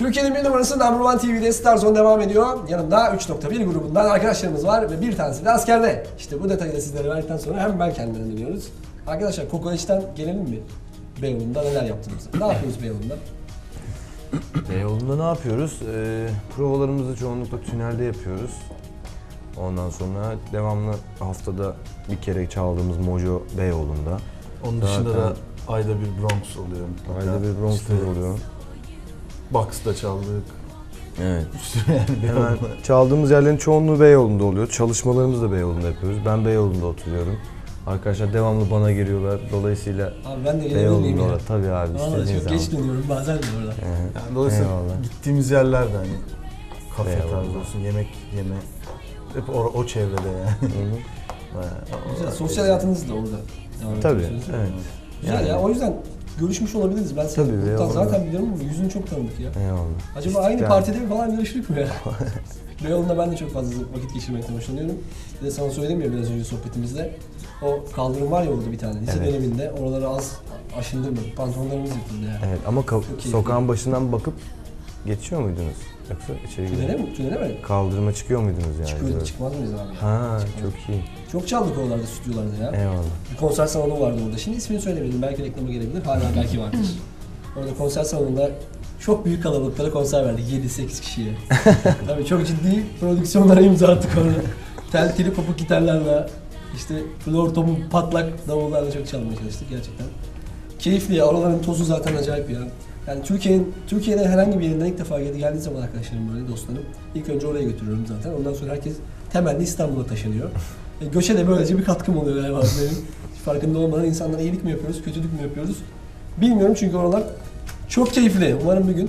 Türkiye'nin bir numarası Number One TV'de Starzone devam ediyor. Yanımda 3.1 grubundan arkadaşlarımız var ve bir tanesi de askerde. İşte bu detayı da sizlere verdikten sonra hem ben kendimden dönüyoruz. Arkadaşlar Kokoreç'ten gelelim mi? Beyoğlu'nda neler yaptınız? Ne yapıyoruz Beyoğlu'nda? Beyoğlu'nda ne yapıyoruz? Provalarımızı çoğunlukla tünelde yapıyoruz. Ondan sonra devamlı haftada bir kere çaldığımız Mojo Beyoğlu'nda. Onun dışında da ayda bir Bronx oluyor. Ayda bir Bronx işte, oluyor. Box'ta çaldık. Evet. Yani Hemen çaldığımız yerlerin çoğunluğu Beyoğlu'nda oluyor. Çalışmalarımızı da Beyoğlu'nda yapıyoruz. Ben Beyoğlu'nda oturuyorum. Arkadaşlar devamlı bana geliyorlar. Dolayısıyla Abi ben de gelebilir miyim ya? Tabii abi. Valla çok geç dönüyorum bazen de orada. Yani dolayısıyla gittiğimiz yerlerde hani kafe tarzı olsun, yemek yeme. Hep o çevrede yani. Güzel, sosyal hayatınız da orada. Tabii, evet. Güzel yani. Ya, o yüzden görüşmüş olabiliriz. Ben seni buradan zaten biliyorum ama yüzünü çok tanıdık ya. Eyvallah. Acaba aynı partide mi falan görüştük mü ya? Beyoğlu'nda ben de çok fazla vakit geçirmekten hoşlanıyorum. Bir de sana söyledim ya biraz önce sohbetimizde. O kaldırım var ya orada bir tane, lise döneminde. Oraları az aşındırmadık, pantolonlarımız yırtıldı yani. Evet ama sokağın başından bakıp geçiyor muydunuz? Yoksa içeri girip Tünele mi? kaldırıma çıkıyor muydunuz yani? Çıkıyorduk, çıkmaz mıyız abi? Ha, çok iyi. Çok çaldık oralarda, stüdyolarda ya. Eyvallah. Bir konser salonu vardı orada. Şimdi ismini söylemedim, belki reklama gelebilir. Hala belki vardır. Orada konser salonunda çok büyük kalabalıklara konser verdik, 7-8 kişiye. Tabii çok ciddi prodüksiyonlara imza attık orada. Tel kopuk gitarlarla, işte flor topu patlak davullarla çok çalmaya çalıştık gerçekten. Keyifli ya, oraların tozu zaten acayip ya. Yani Türkiye'de herhangi bir yerinden ilk defa geldiği zaman arkadaşlarım böyle, dostlarım, ilk önce oraya götürüyorum zaten. Ondan sonra herkes temelli İstanbul'a taşınıyor. Göçe de böylece bir katkım oluyor galiba benim. Farkında olmadan insanlara iyilik mi yapıyoruz, kötülük mü yapıyoruz bilmiyorum çünkü oralar çok keyifli. Umarım bir gün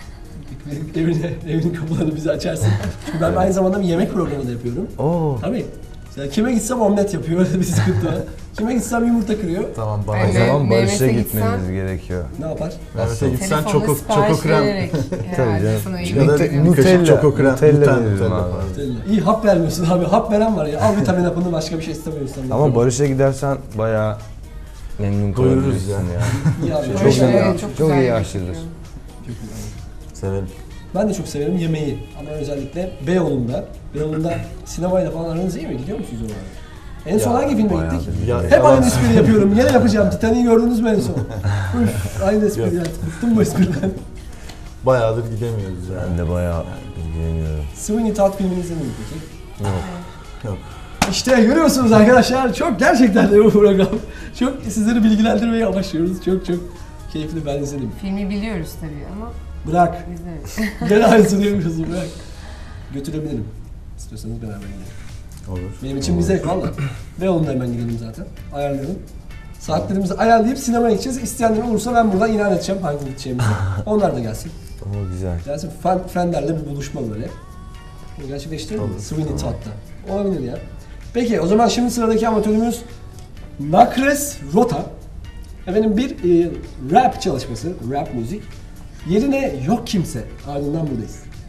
evinin kapılarını bize açarsın. Çünkü ben aynı zamanda bir yemek programı da yapıyorum. Tabii. Yani kime gitsem omlet yapıyor, öyle bir sıkıntı var. Kime gitsem yumurta kırıyor. Tamam, O zaman Barış'a gitmemiz gerekiyor. Ne yapar? Mehmet'e gitsen çoko krem. Tabii canım. Ya da Nutella. çoko krem. Nutella. İyi hap vermiyorsun abi. Hap veren var ya. Al vitamin hapını, başka bir şey istemiyorsun. Ama Barış'a gidersen bayağı memnun kalabilirsin ya. İyi abi. Çok iyi aşçıdır. Severim. Ben de çok severim yemeği ama özellikle Beyoğlu'nda sinemayla falan aranız iyi mi? Gidiyor musunuz oraya? En son hangi filme gittik? Hep aynı espri yapıyorum. Yine yapacağım. Titanic'i gördünüz mü en son? Üf, aynı espri yani. Bıktım bu espriden. Bayağıdır gidemiyoruz yani. Ben de bayağı ilgileniyorum. Sweeney Todd filmini izledin mi peki? Yok. İşte görüyorsunuz arkadaşlar, çok gerçekten de bu program. Çok sizleri bilgilendirmeye amaçlıyoruz. Çok keyifli, ben izledim. Filmi biliyoruz tabii ama Bırak. izlemedik. Gene aynısını yapıyorsun, bırak. Götürebilirim. İstiyorsanız beraber gidelim. Olur. Benim için bir zevk valla. Beyoğlu'na hemen gidelim zaten. Ayarlayalım. Saatlerimizi ayarlayıp sinemaya gideceğiz. İsteyenler olursa ben buradan ilan edeceğim hangi gideceğimizi. Onlar da gelsin. Güzel. Gelsin Fender'le bir buluşma böyle. Bunu gerçekleştirelim mi? Sweeney Todd'da. Olabilir ya. Peki o zaman şimdi sıradaki amatörümüz Nakres Rota. Efendim bir rap çalışması, rap müzik. Yerine Yok Kimse. Ardından buradayız.